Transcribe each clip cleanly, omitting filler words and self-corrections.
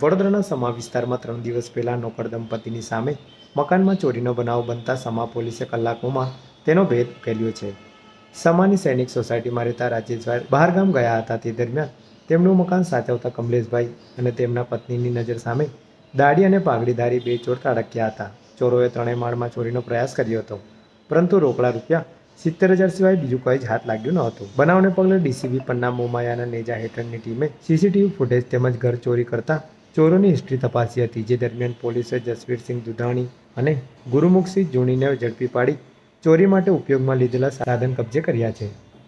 વડોદરાના સમા વિસ્તારમાં 3 દિવસ પહેલા નોકર દંપતીની સામે મકાનમાં ચોરીનો બનાવ બનતા સમા પોલીસે કલાકોમાં તેનો ભેદ ઉકેલ્યો છે. સમાની સૈનિક સોસાયટીમાં રહેતા રાજેશભાઈ બહારગામ ગયા હતા. તે દરમિયાન તેમનું મકાન સાચવતા કમલેશભાઈ અને તેમના પત્નીની નજર સામે દાઢી અને પાઘડીધારી 2 ચોર ત્રાટક્યા હતા. ચોરોએ 3 માળમાં ચોરીનો પ્રયાસ કર્યો હતો, પરંતુ રોકડા રૂપિયા 70,000 સિવાય બીજું કંઈ જ હાથ લાગ્યું ન હતું. બનાવને પગલે ડીસીબી પન્ના મોમાયાના નેજા હેઠળની ટીમે સીસીટીવી ફૂટેજ તેમજ ઘર ચોરી કરતા ચોરોની હિસ્ટ્રી તપાસી હતી. જે દરમિયાન પોલીસે જસવીરસિંહ દુધાણી અને ગુરુમુખસિંહ જૂણીને ઝડપી પાડી ચોરી માટે ઉપયોગમાં લીધેલા સાધન કબજે કર્યા છે.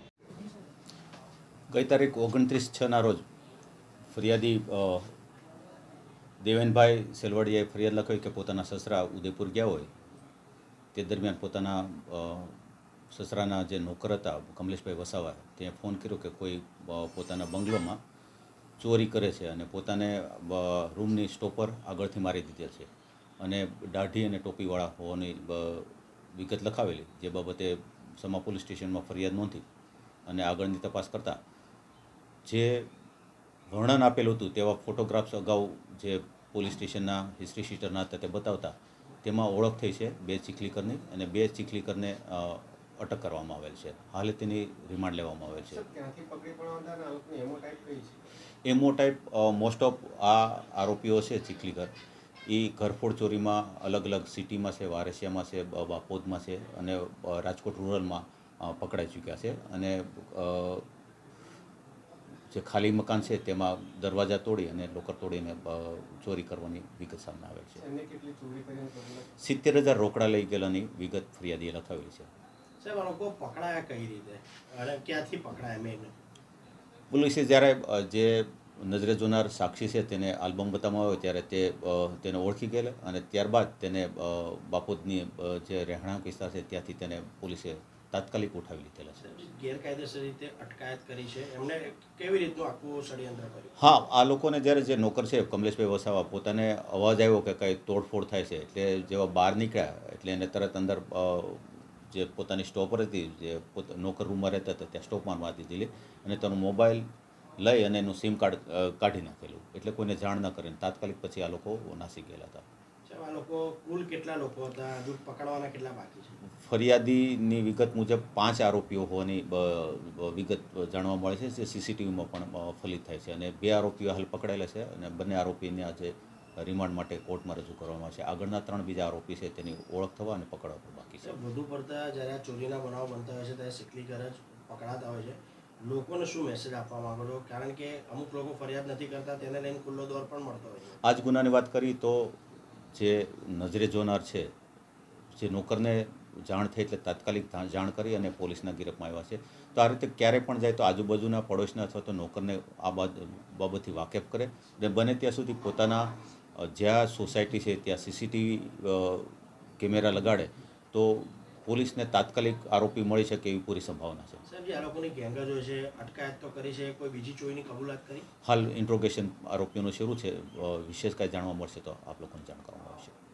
ગઈ તારીખ 29/6ના રોજ ફરિયાદી દેવેનભાઈ સેલવાડિયાએ ફરિયાદ લખાવી કે પોતાના સસરા ઉદયપુર ગયા હોય તે દરમિયાન પોતાના સસરાના જે નોકર હતા કમલેશભાઈ વસાવા ત્યાં ફોન કર્યો કે કોઈ પોતાના બંગલોમાં ચોરી કરે છે અને પોતાને રૂમની સ્ટોપર આગળથી મારી દીધેલ છે અને દાઢી અને ટોપીવાળા હોવાની વિગત લખાવેલી, જે બાબતે સમા પોલીસ સ્ટેશનમાં ફરિયાદ નોંધી અને આગળની તપાસ કરતાં જે વર્ણન આપેલું હતું તેવા ફોટોગ્રાફ્સ અગાઉ જે પોલીસ સ્ટેશનના હિસ્ટ્રી શીટરના હતા તે બતાવતા તેમાં ઓળખ થઈ છે 2 ચીખલીકરની અને 2 ચીખલીકરને અટક કરવામાં આવેલ છે. હાલ તેની રિમાન્ડ લેવામાં આવેલ છે. એમો ટાઈપ મોસ્ટ ઓફ આ આરોપીઓ છે ચીખલીકર એ ઘરફોડ ચોરીમાં અલગ અલગ સિટીમાં છે, વારસિયામાં છે, બાપોદમાં છે અને રાજકોટ રૂરલમાં પકડાઈ ચૂક્યા છે. અને જે ખાલી મકાન છે તેમાં દરવાજા તોડી અને લોકર તોડીને ચોરી કરવાની વિગત સામે આવે છે. 70,000 રોકડા લઈ ગયેલાની વિગત ફરિયાદીએ લખાવેલી છે. સાહેબ, આ લોકો પકડાયા કઈ રીતે અને ક્યાંથી પકડાયા? મેં પોલીસે જ્યારે જે નજરે જોનાર સાક્ષી છે તેને આલ્બમ બતાવવામાં આવ્યો ત્યારે તેને ઓળખી ગયેલા અને ત્યારબાદ તેને બાપોદની જે રહેણાંક વિસ્તાર છે ત્યાંથી તેને પોલીસે તાત્કાલિક ઉઠાવી લીધેલા છે. ગેરકાયદેસર રીતે અટકાયત કરી છે, એમને કેવી રીતનું આખું ષડયંત્ર કર્યું? હા, આ લોકોને જ્યારે જે નોકર છે કમલેશભાઈ વસાવા પોતાને અવાજ આવ્યો કે કંઈ તોડફોડ થાય છે એટલે જેવા બહાર નીકળ્યા એટલે એને તરત અંદર જે પોતાની સ્ટોપર હતી, જે નોકર રૂમમાં રહેતા હતા ત્યાં સ્ટોપમાં મારી દીધેલી અને તેનો મોબાઈલ લઈ અને એનું સિમ કાર્ડ કાઢી નાખેલું, એટલે કોઈને જાણ ન કરીને તાત્કાલિક પછી આ લોકો નાસી ગયેલા હતા. આ લોકો કુલ કેટલા લોકો હતા? હજુ પકડવાના કેટલા બાકી છે? ફરિયાદીની વિગત મુજબ 5 આરોપીઓ હોવાની વિગત જાણવા મળે છે, જે સીસીટીવીમાં પણ ફલિત થાય છે અને 2 આરોપીઓ હાલ પકડાયેલા છે અને બંને આરોપીને આજે રિમાન્ડ માટે કોર્ટમાં રજૂ કરવામાં આવશે. આગળના 3 બીજા આરોપી છે તેની ઓળખ થવા અને પકડવા પણ બાકી છે. વધુ પડતા જ્યારે આ ચોરીના બનાવ બનતા હોય છે ત્યારે ચીખલીકર જ પકડાતા હોય છે. લોકોને શું મેસેજ આપવા માંગો છો? કારણ કે અમુક લોકો ફરિયાદ નથી કરતા, તેને લઈને ખુલ્લો દોર પણ મળતો હોય છે. આ જ ગુનાની વાત કરી તો જે નજરે જોનાર છે, જે નોકરને જાણ થઈ એટલે તાત્કાલિક જાણ કરી અને પોલીસના ગિરફમાં આવ્યા છે. તો આ રીતે ક્યારેય પણ જાય તો આજુબાજુના પડોશના અથવા તો નોકરને આ બાબતથી વાકેફ કરે અને બને ત્યાં સુધી પોતાના જ્યાં સોસાયટી છે ત્યાં સીસીટીવી કેમેરા લગાડે તો પોલીસને તાત્કાલિક આરોપી મળી શકે એવી પૂરી સંભાવના છે. સાહેબ, જે આ લોકોની ગેંગ જ હોય છે, અટકાયત તો કરી છે, કોઈ બીજી ચોરીની કબૂલાત કરી? હાલ ઇન્ટ્રોગેશન આરોપીઓનું શરૂ છે. વિશેષ કાંઈ જાણવા મળશે તો આપ લોકોને જાણ કરવામાં આવશે.